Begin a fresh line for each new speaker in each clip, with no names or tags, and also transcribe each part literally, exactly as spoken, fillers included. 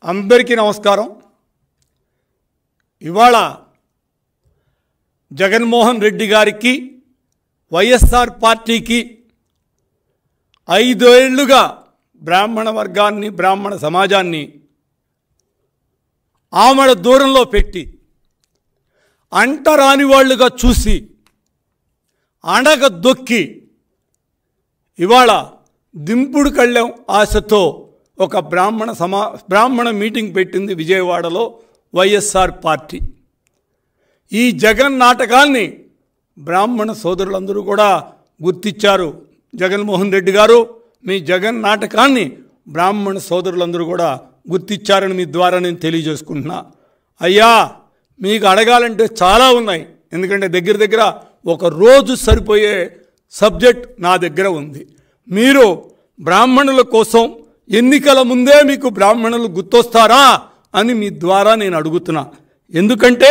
అందరికీ నమస్కారం. ఇవాళ జగన్మోహన్ రెడ్డి గారికి వైఎస్ఆర్ పార్టీకి ఐదేళ్లుగా బ్రాహ్మణ వర్గాన్ని బ్రాహ్మణ సమాజాన్ని ఆమడ దూరంలో పెట్టి అంటరాని వాళ్ళుగా చూసి అణగ దొక్కి ఇవాళ దింపుడు కళ్ళెం ఆశతో ఒక బ్రాహ్మణ సమా బ్రాహ్మణ మీటింగ్ పెట్టింది విజయవాడలో వైఎస్ఆర్ పార్టీ. ఈ జగన్ నాటకాన్ని బ్రాహ్మణ సోదరులందరూ కూడా గుర్తించారు. జగన్మోహన్ రెడ్డి గారు మీ జగన్ నాటకాన్ని బ్రాహ్మణ సోదరులందరూ కూడా గుర్తించారని మీ ద్వారా నేను తెలియజేసుకుంటున్నా. అయ్యా, మీకు అడగాలంటే చాలా ఉన్నాయి, ఎందుకంటే దగ్గర దగ్గర ఒక రోజు సరిపోయే సబ్జెక్ట్ నా దగ్గర ఉంది. మీరు బ్రాహ్మణుల కోసం ఎన్నికల ముందే మీకు బ్రాహ్మణులు గుర్తొస్తారా అని మీ ద్వారా నేను అడుగుతున్నా. ఎందుకంటే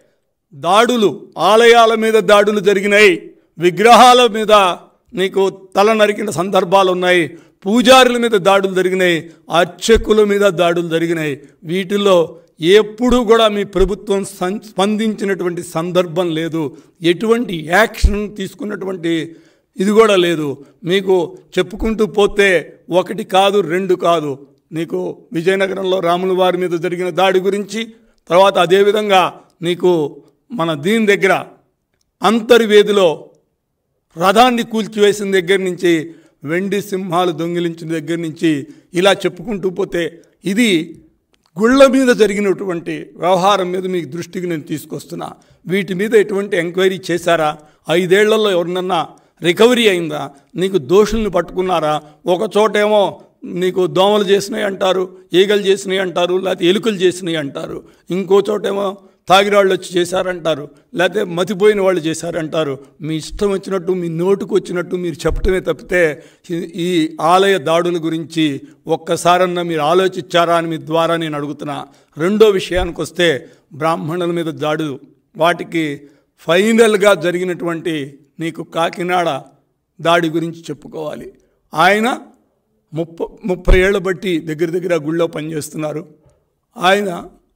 దాడులు, ఆలయాల మీద దాడులు జరిగినాయి, విగ్రహాల మీద నీకు తల నరికిన సందర్భాలు ఉన్నాయి, పూజారుల మీద దాడులు జరిగినాయి, అర్చకుల మీద దాడులు జరిగినాయి. వీటిల్లో ఎప్పుడూ కూడా మీ ప్రభుత్వం స్పందించినటువంటి సందర్భం లేదు, ఎటువంటి యాక్షన్ తీసుకున్నటువంటి ఇది కూడా లేదు. మీకు చెప్పుకుంటూ పోతే ఒకటి కాదు రెండు కాదు. నీకు విజయనగరంలో రాముల వారి మీద జరిగిన దాడి గురించి, తర్వాత అదేవిధంగా నీకు మన దీని దగ్గర అంతర్వేదిలో రథాన్ని కూల్చివేసిన దగ్గర నుంచి, వెండి సింహాలు దొంగిలించిన దగ్గర నుంచి ఇలా చెప్పుకుంటూ పోతే ఇది గుళ్ళ మీద జరిగినటువంటి వ్యవహారం మీద మీకు దృష్టికి నేను తీసుకొస్తున్నా. వీటి మీద ఎటువంటి ఎంక్వైరీ చేశారా? ఐదేళ్లలో ఎవరినన్నా రికవరీ అయిందా? నీకు దోషుల్ని పట్టుకున్నారా? ఒక చోటేమో నీకు దోమలు చేసినాయి అంటారు, ఈగలు చేసినాయి అంటారు, లేకపోతే ఎలుకలు చేసినాయి అంటారు, ఇంకో చోటేమో తాగిరాళ్ళు వచ్చి చేశారంటారు, లేకపోతే మతిపోయిన వాళ్ళు చేశారంటారు. మీ ఇష్టం వచ్చినట్టు మీ నోటుకు వచ్చినట్టు మీరు చెప్పటమే తప్పితే ఈ ఆలయ దాడుల గురించి ఒక్కసారన్నా మీరు ఆలోచించారా అని మీ ద్వారా నేను అడుగుతున్నా. రెండో విషయానికి వస్తే బ్రాహ్మణుల మీద దాడు, వాటికి ఫైనల్గా జరిగినటువంటి నీకు కాకినాడ దాడి గురించి చెప్పుకోవాలి. ఆయన ముప్ప ముప్పై ఏళ్ళ బట్టి దగ్గర దగ్గర గుళ్ళో పనిచేస్తున్నారు. ఆయన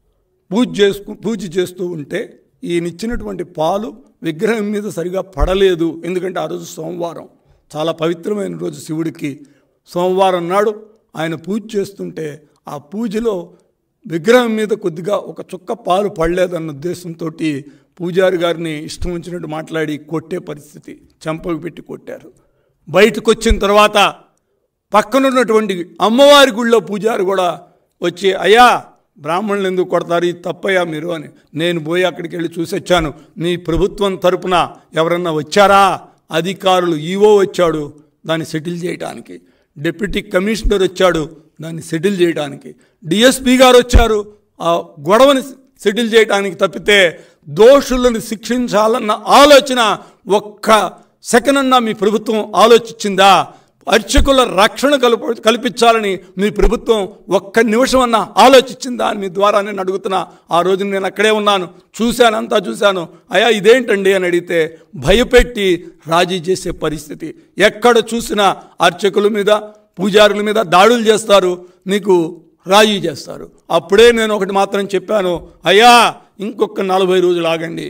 పూజ చేసుకు పూజ చేస్తూ ఉంటే ఈయన ఇచ్చినటువంటి పాలు విగ్రహం మీద సరిగా పడలేదు. ఎందుకంటే ఆ రోజు సోమవారం, చాలా పవిత్రమైన రోజు శివుడికి. సోమవారం నాడు ఆయన పూజ చేస్తుంటే ఆ పూజలో విగ్రహం మీద కొద్దిగా ఒక చుక్క పాలు పడలేదన్న ఉద్దేశంతో పూజారి గారిని ఇష్టం వచ్చినట్టు మాట్లాడి కొట్టే పరిస్థితి, చెంపకు పెట్టి కొట్టారు. బయటకు వచ్చిన తర్వాత పక్కనున్నటువంటి అమ్మవారి గుళ్ళో పూజారి కూడా వచ్చి, అయ్యా బ్రాహ్మణులు ఎందుకు కొడతారు, ఇది తప్పయ్యా మీరు అని. నేను పోయి అక్కడికి వెళ్ళి చూసి వచ్చాను. మీ ప్రభుత్వం తరపున ఎవరన్నా వచ్చారా? అధికారులు, ఈవో వచ్చాడు దాన్ని సెటిల్ చేయడానికి, డిప్యూటీ కమిషనర్ వచ్చాడు దాన్ని సెటిల్ చేయడానికి, డిఎస్పీ గారు వచ్చారు ఆ గొడవని సెటిల్ చేయడానికి తప్పితే దోషులను శిక్షించాలన్న ఆలోచన ఒక్క సెకండ్ అన్నా మీ ప్రభుత్వం ఆలోచించిందా? అర్చకుల రక్షణ కల్ప కల్పించాలని మీ ప్రభుత్వం ఒక్క నిమిషం అన్నా ఆలోచించిందా అని మీ ద్వారా నేను అడుగుతున్నా. ఆ రోజు నేను అక్కడే ఉన్నాను, చూశాను, అంతా చూశాను. అయ్యా ఇదేంటండి అని అడిగితే భయపెట్టి రాజీ చేసే పరిస్థితి. ఎక్కడ చూసినా అర్చకుల మీద పూజారుల మీద దాడులు చేస్తారు, నీకు రాజీ చేస్తారు. అప్పుడే నేను ఒకటి మాత్రం చెప్పాను, అయ్యా ఇంకొక నలభై రోజులు ఆగండి,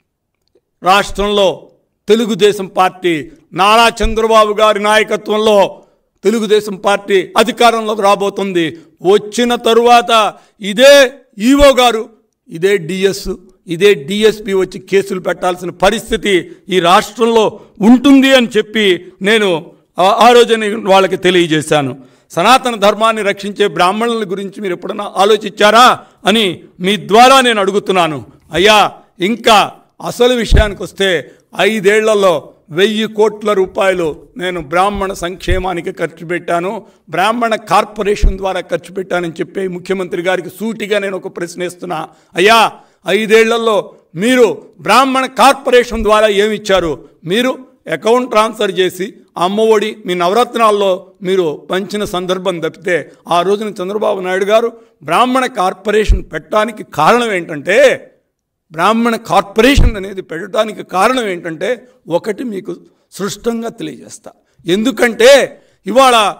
రాష్ట్రంలో తెలుగుదేశం పార్టీ నారా చంద్రబాబు గారి నాయకత్వంలో తెలుగుదేశం పార్టీ అధికారంలోకి రాబోతుంది. వచ్చిన తరువాత ఇదే ఈవో గారు, ఇదే డిఎస్, ఇదే డిఎస్పి వచ్చి కేసులు పెట్టాల్సిన పరిస్థితి ఈ రాష్ట్రంలో ఉంటుంది అని చెప్పి నేను ఆ రోజుని వాళ్ళకి తెలియజేశాను. సనాతన ధర్మాన్ని రక్షించే బ్రాహ్మణుల గురించి మీరు ఎప్పుడన్నా ఆలోచించారా అని మీ ద్వారా నేను అడుగుతున్నాను. అయ్యా ఇంకా అసలు విషయానికి వస్తే ఐదేళ్లలో వెయ్యి కోట్ల రూపాయలు నేను బ్రాహ్మణ సంక్షేమానికి ఖర్చు పెట్టాను, బ్రాహ్మణ కార్పొరేషన్ ద్వారా ఖర్చు పెట్టానని చెప్పి ముఖ్యమంత్రి గారికి సూటిగా నేను ఒక ప్రశ్న ఇస్తున్నా. అయ్యా ఐదేళ్లలో మీరు బ్రాహ్మణ కార్పొరేషన్ ద్వారా ఏమి ఇచ్చారు? మీరు అకౌంట్ ట్రాన్స్ఫర్ చేసి అమ్మఒడి మీ నవరత్నాల్లో మీరు పంచిన సందర్భం తప్పితే ఆ రోజున చంద్రబాబు నాయుడు గారు బ్రాహ్మణ కార్పొరేషన్ పెట్టడానికి కారణం ఏంటంటే, బ్రాహ్మణ కార్పొరేషన్ అనేది పెట్టడానికి కారణం ఏంటంటే ఒకటి మీకు స్పష్టంగా తెలియజేస్తా. ఎందుకంటే ఇవాళ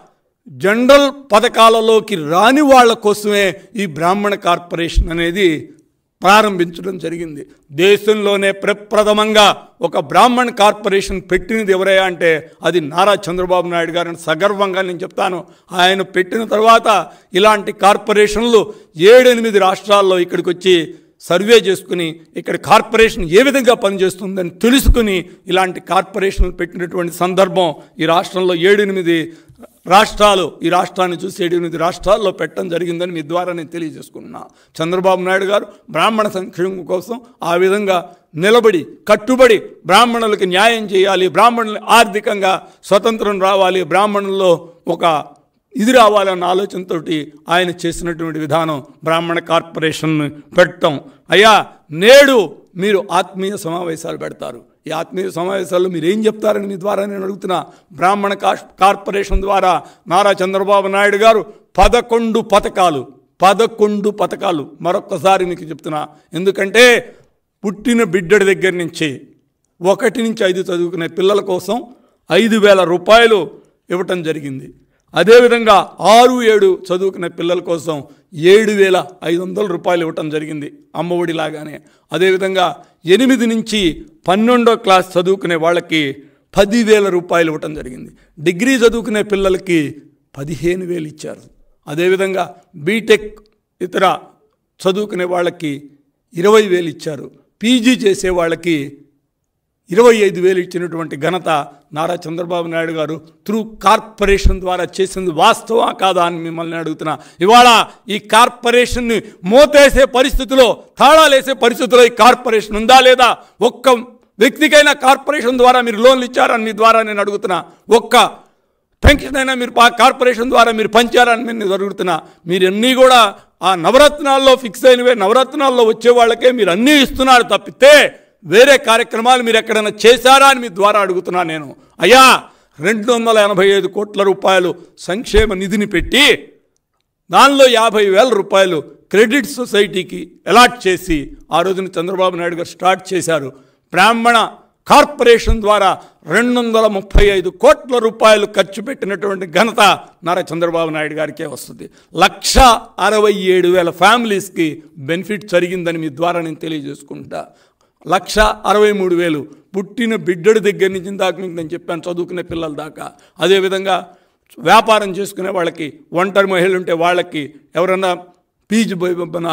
జనరల్ పథకాలలోకి రాని వాళ్ళ కోసమే ఈ బ్రాహ్మణ కార్పొరేషన్ అనేది ప్రారంభించడం జరిగింది. దేశంలోనే ప్రప్రథమంగా ఒక బ్రాహ్మణ కార్పొరేషన్ పెట్టినది ఎవరయ్యా అంటే అది నారా చంద్రబాబు నాయుడు గారిని సగర్వంగా నేను చెప్తాను. ఆయన పెట్టిన తర్వాత ఇలాంటి కార్పొరేషన్లు ఏడెనిమిది రాష్ట్రాల్లో ఇక్కడికి వచ్చి సర్వే చేసుకుని ఇక్కడ కార్పొరేషన్ ఏ విధంగా పనిచేస్తుందని తెలుసుకుని ఇలాంటి కార్పొరేషన్లు పెట్టినటువంటి సందర్భం ఈ రాష్ట్రంలో ఏడెనిమిది రాష్ట్రాలు ఈ రాష్ట్రాన్ని చూసి ఏడెనిమిది రాష్ట్రాల్లో పెట్టడం జరిగిందని మీ ద్వారా నేను తెలియజేసుకున్నా. చంద్రబాబు నాయుడు గారు బ్రాహ్మణ సంక్షేమం కోసం ఆ విధంగా నిలబడి కట్టుబడి బ్రాహ్మణులకి న్యాయం చేయాలి, బ్రాహ్మణులు ఆర్థికంగా స్వతంత్రం రావాలి, బ్రాహ్మణుల్లో ఒక ఇది రావాలన్న ఆలోచనతో ఆయన చేసినటువంటి విధానం బ్రాహ్మణ కార్పొరేషన్ పెట్టడం. అయ్యా నేడు మీరు ఆత్మీయ సమావేశాలు పెడతారు. ఈ ఆత్మీయ సమావేశాల్లో మీరు ఏం చెప్తారని మీ ద్వారా నేను అడుగుతున్నా. బ్రాహ్మణ కార్పొరేషన్ ద్వారా నారా చంద్రబాబు నాయుడు గారు పదకొండు పథకాలు పదకొండు పథకాలు మరొక్కసారి మీకు చెప్తున్నా. ఎందుకంటే పుట్టిన బిడ్డడి దగ్గర నుంచి ఒకటి నుంచి ఐదు చదువుకునే పిల్లల కోసం ఐదు వేల రూపాయలు ఇవ్వటం జరిగింది. అదేవిధంగా ఆరు ఏడు చదువుకునే పిల్లల కోసం ఏడు వేల ఐదు వందల రూపాయలు ఇవ్వటం జరిగింది అమ్మఒడి లాగానే. అదేవిధంగా ఎనిమిది నుంచి పన్నెండో క్లాస్ చదువుకునే వాళ్ళకి పదివేల రూపాయలు ఇవ్వటం జరిగింది. డిగ్రీ చదువుకునే పిల్లలకి పదిహేను వేలు ఇచ్చారు. అదేవిధంగా బీటెక్ ఇతర చదువుకునే వాళ్ళకి ఇరవై వేలు ఇచ్చారు. పీజీ చేసే వాళ్ళకి ఇరవై ఐదు వేలు ఇచ్చినటువంటి ఘనత నారా చంద్రబాబు నాయుడు గారు త్రూ కార్పొరేషన్ ద్వారా చేసింది వాస్తవా కాదా అని మిమ్మల్ని అడుగుతున్నా. ఇవాళ ఈ కార్పొరేషన్ని మోతేసే పరిస్థితిలో తాళాలేసే పరిస్థితిలో ఈ కార్పొరేషన్ ఉందా లేదా? ఒక్క వ్యక్తికైనా కార్పొరేషన్ ద్వారా మీరు లోన్లు ఇచ్చారని మీ ద్వారా నేను అడుగుతున్నా. ఒక్క పెన్షన్ అయినా మీరు కార్పొరేషన్ ద్వారా మీరు పంచారని నేను అడుగుతున్నా. మీరు అన్నీ కూడా ఆ నవరత్నాల్లో ఫిక్స్ అయినవే, నవరత్నాల్లో వచ్చే వాళ్ళకే మీరు అన్నీ ఇస్తున్నారు తప్పితే వేరే కార్యక్రమాలు మీరు ఎక్కడైనా చేశారా అని మీ ద్వారా అడుగుతున్నా నేను. అయ్యా రెండు వందల ఎనభై ఐదు కోట్ల రూపాయలు సంక్షేమ నిధిని పెట్టి దానిలో యాభై వేల రూపాయలు క్రెడిట్ సొసైటీకి అలాట్ చేసి ఆ రోజున చంద్రబాబు నాయుడు గారు స్టార్ట్ చేశారు. బ్రాహ్మణ కార్పొరేషన్ ద్వారా రెండు వందల ముప్పై ఐదు కోట్ల రూపాయలు ఖర్చు పెట్టినటువంటి ఘనత నారా చంద్రబాబు నాయుడు గారికే వస్తుంది. లక్ష అరవై ఏడు వేల ఫ్యామిలీస్కి బెనిఫిట్ జరిగిందని మీ ద్వారా నేను తెలియజేసుకుంటా. లక్ష అరవై మూడు వేలు పుట్టిన బిడ్డడి దగ్గర నుంచి దాకా మీకు నేను చెప్పాను చదువుకునే పిల్లల దాకా. అదేవిధంగా వ్యాపారం చేసుకునే వాళ్ళకి, ఒంటరి మహిళలు ఉంటే వాళ్ళకి, ఎవరన్నా పీజీ మన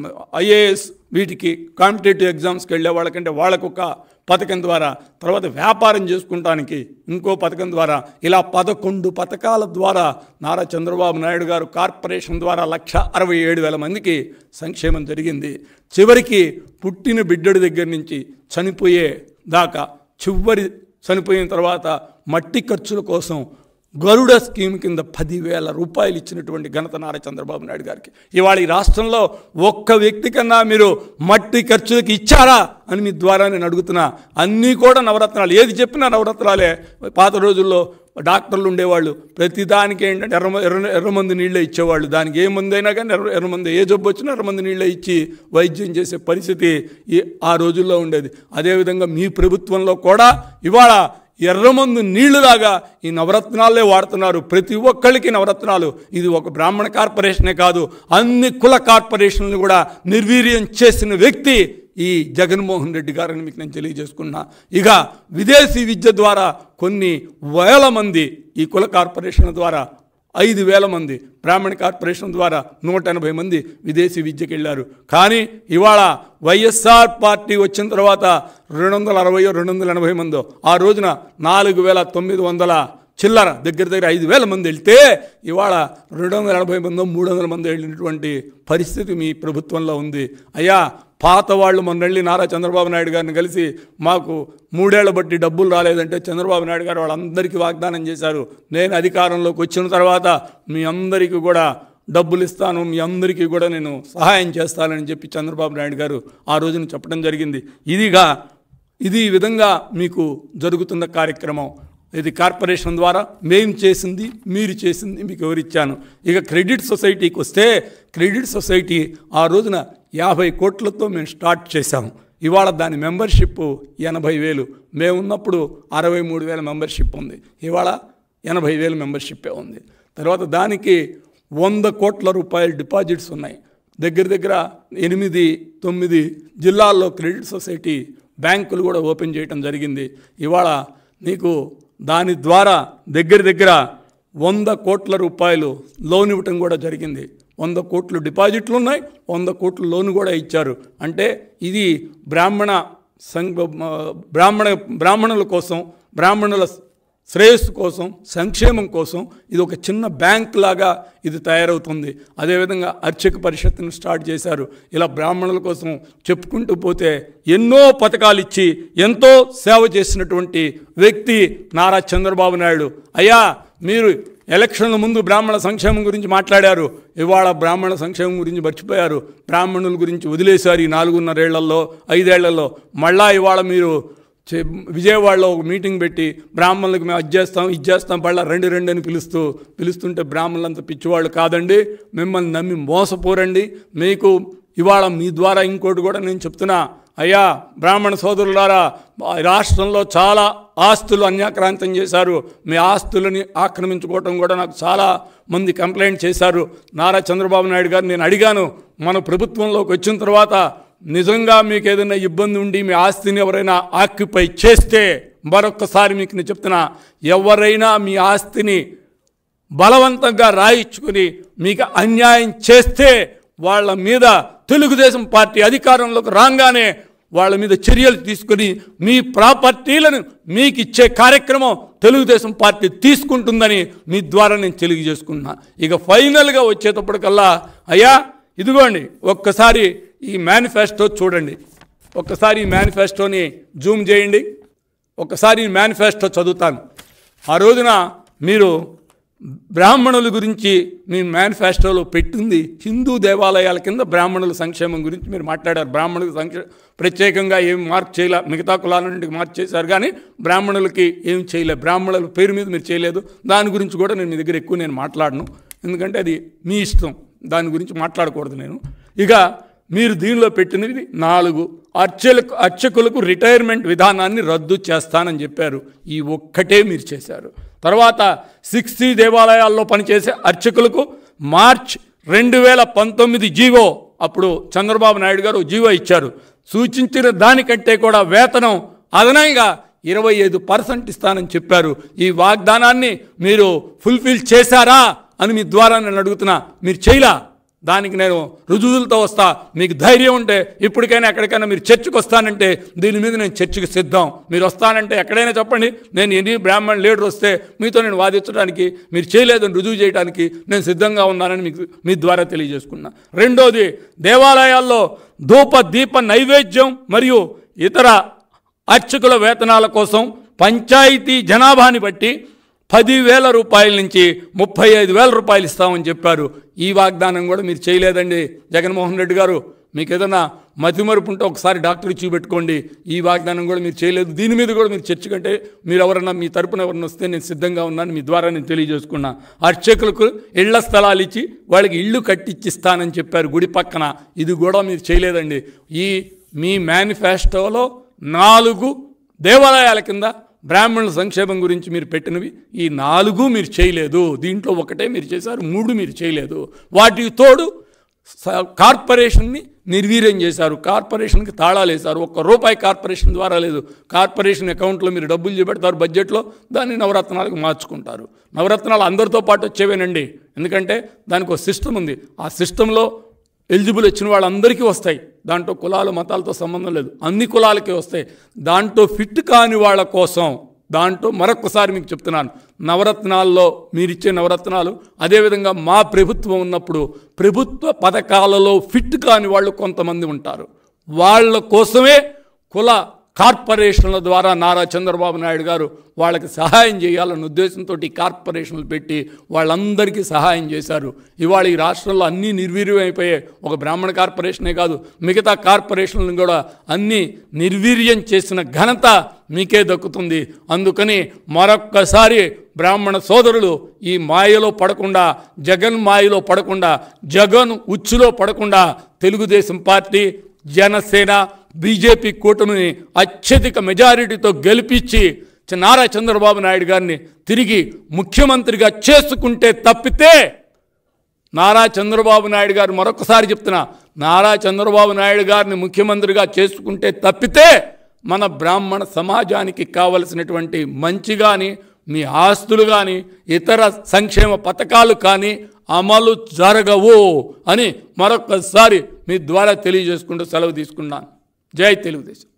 ఐఏఎస్ వీటికి కాంపిటేటివ్ ఎగ్జామ్స్కి వెళ్ళే వాళ్ళకంటే వాళ్ళకు ఒక పథకం ద్వారా, తర్వాత వ్యాపారం చేసుకుంటానికి ఇంకో పథకం ద్వారా, ఇలా పదకొండు పథకాల ద్వారా నారా చంద్రబాబు నాయుడు గారు కార్పొరేషన్ ద్వారా లక్ష అరవై ఏడు వేల మందికి సంక్షేమం జరిగింది. చివరికి పుట్టిన బిడ్డడి దగ్గర నుంచి చనిపోయే దాకా, చివరి చనిపోయిన తర్వాత మట్టి ఖర్చుల కోసం గరుడ స్కీమ్ కింద పదివేల రూపాయలు ఇచ్చినటువంటి ఘనత నారా చంద్రబాబు నాయుడు గారికి. ఇవాళ ఈ రాష్ట్రంలో ఒక్క వ్యక్తి కన్నా మీరు మట్టి ఖర్చులకి ఇచ్చారా అని మీ ద్వారా నేను అడుగుతున్నా. అన్నీ కూడా నవరత్నాలు, ఏది చెప్పినా నవరత్నాలే. పాత రోజుల్లో డాక్టర్లు ఉండేవాళ్ళు, ప్రతిదానికి ఏంటంటే ఎర్ర ఎర్ర ఎర్రమంది నీళ్ళే ఇచ్చేవాళ్ళు. దానికి ఏ మంది అయినా కానీ ఎర్ర ఎర్రమంది, ఏ జబ్బు వచ్చినా ఎర్రమంది నీళ్ళే ఇచ్చి వైద్యం చేసే పరిస్థితి ఈ ఆ రోజుల్లో ఉండేది. అదేవిధంగా మీ ప్రభుత్వంలో కూడా ఇవాళ ఎర్రమందు నీళ్లులాగా ఈ నవరత్నాలే వాడుతున్నారు. ప్రతి ఒక్కరికి నవరత్నాలు. ఇది ఒక బ్రాహ్మణ కార్పొరేషనే కాదు, అన్ని కుల కార్పొరేషన్లు కూడా నిర్వీర్యం చేసిన వ్యక్తి ఈ జగన్మోహన్ రెడ్డి గారని మీకు నేను తెలియజేసుకున్నా. ఇక విదేశీ విద్య ద్వారా కొన్ని వేల మంది ఈ కుల కార్పొరేషన్ ద్వారా, ఐదు వేల మంది బ్రాహ్మణ కార్పొరేషన్ ద్వారా నూట ఎనభై మంది విదేశీ విద్యకి వెళ్ళారు. కానీ ఇవాళ వైఎస్ఆర్ పార్టీ వచ్చిన తర్వాత రెండు వందల అరవై రెండు వందల ఎనభై మందో, ఆ రోజున నాలుగు వేల తొమ్మిది వందల చిల్లర దగ్గర దగ్గర ఐదు వేల మంది వెళ్తే ఇవాళ రెండు వందల ఎనభై మందో మూడు వందల మంది వెళ్ళినటువంటి పరిస్థితి మీ ప్రభుత్వంలో ఉంది. అయ్యా పాత వాళ్ళు మొన్నెళ్ళి నారా చంద్రబాబు నాయుడు గారిని కలిసి మాకు మూడేళ్ల బట్టి డబ్బులు రాలేదంటే చంద్రబాబు నాయుడు గారు వాళ్ళందరికీ వాగ్దానం చేశారు, నేను అధికారంలోకి వచ్చిన తర్వాత మీ అందరికీ కూడా డబ్బులు ఇస్తాను, మీ అందరికీ కూడా నేను సహాయం చేస్తానని చెప్పి చంద్రబాబు నాయుడు గారు ఆ రోజున చెప్పడం జరిగింది. ఇదిగా ఇది ఈ విధంగా మీకు జరుగుతున్న కార్యక్రమం. ఇది కార్పొరేషన్ ద్వారా మేము చేసింది, మీరు చేసింది మీకు ఎవరిచ్చాను. ఇక క్రెడిట్ సొసైటీకి వస్తే, క్రెడిట్ సొసైటీ ఆ రోజున యాభై కోట్లతో మేము స్టార్ట్ చేశాము. ఇవాళ దాని మెంబర్షిప్ ఎనభై వేలు. మేము ఉన్నప్పుడు అరవై మూడు వేల మెంబర్షిప్ ఉంది, ఇవాళ ఎనభై వేలు మెంబర్షిప్పే ఉంది. తర్వాత దానికి వంద కోట్ల రూపాయల డిపాజిట్స్ ఉన్నాయి. దగ్గర దగ్గర ఎనిమిది తొమ్మిది జిల్లాల్లో క్రెడిట్ సొసైటీ బ్యాంకులు కూడా ఓపెన్ చేయడం జరిగింది. ఇవాళ నీకు దాని ద్వారా దగ్గర దగ్గర వంద కోట్ల రూపాయలు లోన్ ఇవ్వటం కూడా జరిగింది. వంద కోట్లు డిపాజిట్లు ఉన్నాయి, వంద కోట్లు లోన్ కూడా ఇచ్చారు. అంటే ఇది బ్రాహ్మణ సంఘ బ్రాహ్మణ బ్రాహ్మణుల కోసం, బ్రాహ్మణుల శ్రేయస్సు కోసం, సంక్షేమం కోసం ఇది ఒక చిన్న బ్యాంక్ లాగా ఇది తయారవుతుంది. అదేవిధంగా అర్చక పరిషత్తును స్టార్ట్ చేశారు. ఇలా బ్రాహ్మణుల కోసం చెప్పుకుంటూ పోతే ఎన్నో పథకాలు ఇచ్చి ఎంతో సేవ చేసినటువంటి వ్యక్తి నారా చంద్రబాబు నాయుడు. అయ్యా, మీరు ఎలక్షన్ల ముందు బ్రాహ్మణ సంక్షేమం గురించి మాట్లాడారు, ఇవాళ బ్రాహ్మణ సంక్షేమం గురించి మర్చిపోయారు, బ్రాహ్మణుల గురించి వదిలేశారు. ఈ నాలుగున్నరేళ్లలో ఐదేళ్లలో మళ్ళా ఇవాళ మీరు విజయవాడలో ఒక మీటింగ్ పెట్టి బ్రాహ్మణులకు మేము అది చేస్తాం ఇది చేస్తాం పళ్ళ రెండు రెండు అని పిలుస్తూ పిలుస్తుంటే బ్రాహ్మణులంతా పిచ్చివాళ్ళు కాదండి, మిమ్మల్ని నమ్మి మోసపోరండి. మీకు ఇవాళ మీ ద్వారా ఇంకోటి కూడా నేను చెప్తున్నా, అయ్యా బ్రాహ్మణ సోదరులారా, రాష్ట్రంలో చాలా ఆస్తులు అన్యాక్రాంతం చేశారు. మీ ఆస్తులని ఆక్రమించుకోవటం కూడా నాకు చాలా మంది కంప్లైంట్ చేశారు. నారా చంద్రబాబు నాయుడు గారు నేను అడిగాను, మన ప్రభుత్వంలోకి వచ్చిన తర్వాత నిజంగా మీకు ఏదైనా ఇబ్బంది ఉండి మీ ఆస్తిని ఎవరైనా ఆక్యుపై చేస్తే, మరొక్కసారి మీకు నేను చెప్తున్నా, ఎవరైనా మీ ఆస్తిని బలవంతంగా రాయించుకుని మీకు అన్యాయం చేస్తే వాళ్ళ మీద తెలుగుదేశం పార్టీ అధికారంలోకి రాగానే వాళ్ళ మీద చర్యలు తీసుకుని మీ ప్రాపర్టీలను మీకు ఇచ్చే కార్యక్రమం తెలుగుదేశం పార్టీ తీసుకుంటుందని మీ ద్వారా నేను తెలియజేసుకున్నా. ఇక ఫైనల్గా వచ్చేటప్పటికల్లా, అయ్యా ఇదిగోండి ఒక్కసారి ఈ మేనిఫెస్టో చూడండి, ఒక్కసారి ఈ మేనిఫెస్టోని జూమ్ చేయండి, ఒక్కసారి ఈ మేనిఫెస్టో చదువుతాను. ఆ రోజున మీరు బ్రాహ్మణుల గురించి మీ మేనిఫెస్టోలో పెట్టింది హిందూ దేవాలయాల కింద బ్రాహ్మణుల సంక్షేమం గురించి మీరు మాట్లాడారు. బ్రాహ్మణులకు సంక్షే ప్రత్యేకంగా ఏమి మార్పు చేయలే, మిగతా కులాల నుండి మార్పు చేశారు కానీ బ్రాహ్మణులకి ఏం చేయలేదు, బ్రాహ్మణుల పేరు మీద మీరు చేయలేదు. దాని గురించి కూడా నేను మీ దగ్గర ఎక్కువ నేను మాట్లాడను, ఎందుకంటే అది మీ ఇష్టం, దాని గురించి మాట్లాడకూడదు నేను. ఇక మీరు దీనిలో పెట్టినది నాలుగు, అర్చలకు అర్చకులకు రిటైర్మెంట్ విధానాన్ని రద్దు చేస్తానని చెప్పారు. ఈ ఒక్కటే మీరు చేశారు. తర్వాత సిక్స్టీ దేవాలయాల్లో పనిచేసే అర్చకులకు మార్చ్ రెండు వేల పంతొమ్మిది జీవో, అప్పుడు చంద్రబాబు నాయుడు గారు జీవో ఇచ్చారు, సూచించిన దానికంటే కూడా వేతనం అదనంగా ఇరవై ఐదు పర్సెంట్ ఇస్తానని చెప్పారు. ఈ వాగ్దానాన్ని మీరు ఫుల్ఫిల్ చేశారా అని మీ ద్వారా నేను అడుగుతున్నా. మీరు చేయలా, దానికి నేను రుజువులతో వస్తా. మీకు ధైర్యం ఉంటే ఇప్పటికైనా ఎక్కడికైనా మీరు చర్చకు వస్తానంటే దీని మీద నేను చర్చకు సిద్ధం. మీరు వస్తానంటే ఎక్కడైనా చెప్పండి, నేను ఎన్ని బ్రాహ్మణ లీడర్ వస్తే మీతో నేను వాదించడానికి, మీరు చేయలేదని రుజువు చేయడానికి నేను సిద్ధంగా ఉన్నానని మీకు మీ ద్వారా తెలియజేసుకున్నా. రెండోది, దేవాలయాల్లో ధూప దీప నైవేద్యం మరియు ఇతర అర్చకుల వేతనాల కోసం పంచాయతీ జనాభాని బట్టి పదివేల రూపాయల నుంచి ముప్పై ఐదు వేల రూపాయలు ఇస్తామని చెప్పారు. ఈ వాగ్దానం కూడా మీరు చేయలేదండి జగన్మోహన్ రెడ్డి గారు. మీకు ఏదైనా మతిమరుపు ఉంటే ఒకసారి డాక్టర్ చూపెట్టుకోండి. ఈ వాగ్దానం కూడా మీరు చేయలేదు. దీని మీద కూడా మీరు చర్చ కంటే మీరు ఎవరన్నా మీ తరపున ఎవరన్నా వస్తే నేను సిద్ధంగా ఉన్నాను, మీ ద్వారా నేను తెలియజేసుకున్నా. అర్చకులకు ఇళ్ల స్థలాలు ఇచ్చి వాళ్ళకి ఇళ్ళు కట్టిచ్చిస్తానని చెప్పారు గుడి పక్కన, ఇది కూడా మీరు చేయలేదండి. ఈ మీ మేనిఫెస్టోలో నాలుగు దేవాలయాల కింద బ్రాహ్మణుల సంక్షేమం గురించి మీరు పెట్టినవి ఈ నాలుగు మీరు చేయలేదు. దీంట్లో ఒకటే మీరు చేశారు, మూడు మీరు చేయలేదు. వాటికి తోడు కార్పొరేషన్ని నిర్వీర్యం చేశారు, కార్పొరేషన్కి తాళాలు వేశారు. ఒక్క రూపాయి కార్పొరేషన్ ద్వారా లేదు. కార్పొరేషన్ అకౌంట్లో మీరు డబ్బులు చూపెడతారు బడ్జెట్లో, దాన్ని నవరత్నాలకు మార్చుకుంటారు. నవరత్నాలు అందరితో పాటు వచ్చేవేనండి, ఎందుకంటే దానికి ఒక సిస్టమ్ ఉంది. ఆ సిస్టంలో ఎలిజిబుల్ వచ్చిన వాళ్ళందరికీ వస్తాయి. దాంట్లో కులాలు మతాలతో సంబంధం లేదు, అన్ని కులాలకే వస్తాయి. దాంట్లో ఫిట్ కాని వాళ్ళ కోసం, దాంట్లో మరొకసారి మీకు చెప్తున్నాను, నవరత్నాల్లో మీరిచ్చే నవరత్నాలు, అదేవిధంగా మా ప్రభుత్వం ఉన్నప్పుడు ప్రభుత్వ పథకాలలో ఫిట్ కాని వాళ్ళు కొంతమంది ఉంటారు. వాళ్ళ కోసమే కుల కార్పొరేషన్ల ద్వారా నారా చంద్రబాబు నాయుడు గారు వాళ్ళకి సహాయం చేయాలన్న ఉద్దేశంతో కార్పొరేషన్లు పెట్టి వాళ్ళందరికీ సహాయం చేశారు. ఇవాళ ఈ రాష్ట్రంలో అన్నీ నిర్వీర్యం అయిపోయాయి. ఒక బ్రాహ్మణ కార్పొరేషనే కాదు, మిగతా కార్పొరేషన్లను కూడా అన్నీ నిర్వీర్యం చేసిన ఘనత మీకే దక్కుతుంది. అందుకని మరొక్కసారి బ్రాహ్మణ సోదరులు ఈ మాయలో పడకుండా, జగన్ మాయలో పడకుండా, జగన్ ఉచ్చులో పడకుండా తెలుగుదేశం పార్టీ, జనసేన, బీజేపీ కూటమిని అత్యధిక మెజారిటీతో గెలిపించి నారా చంద్రబాబు నాయుడు గారిని తిరిగి ముఖ్యమంత్రిగా చేసుకుంటే తప్పితే, నారా చంద్రబాబు నాయుడు గారు మరొకసారి చెప్తున్నా, నారా చంద్రబాబు నాయుడు గారిని ముఖ్యమంత్రిగా చేసుకుంటే తప్పితే మన బ్రాహ్మణ సమాజానికి కావలసినటువంటి మంచి కానీ, మీ ఆస్తులు కానీ, ఇతర సంక్షేమ పథకాలు కానీ అమలు జరగవు అని మరొకసారి మీ ద్వారా తెలియజేసుకుంటూ సెలవు తీసుకున్నాను. జై తెలుగుదేశం.